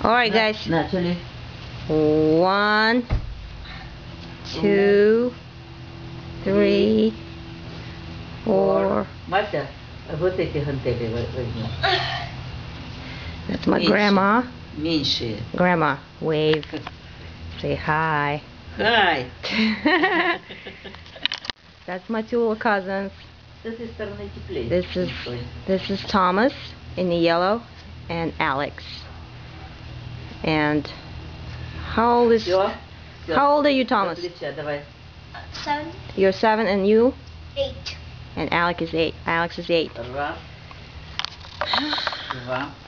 Alright guys. Naturally. 1, 2, 3, 4. Marta, That's my grandma. Меньше. Grandma, wave. Say hi. Hi. That's my two little cousins. This is Thomas in the yellow and Alex. And how old are you, Thomas? 7. You're 7 and you? 8. And Alex is 8. Alex is 8. Два.